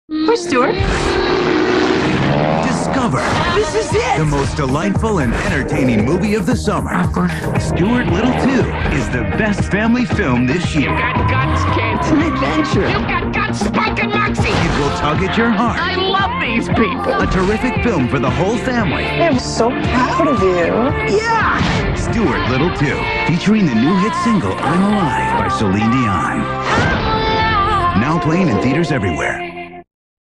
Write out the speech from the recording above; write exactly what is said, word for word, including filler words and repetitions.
Where's Stuart? Discover This is it! the most delightful and entertaining movie of the summer. Awkward. Stuart Little two is the best family film this year. You got guts, kid. It's an adventure. You got guts, spunk, and moxie. It will tug at your heart. I love these people. A terrific film for the whole family. I'm so proud of you. Yeah. Stuart Little two, featuring the new hit single I'm Alive by Celine Dion. Now playing in theaters everywhere.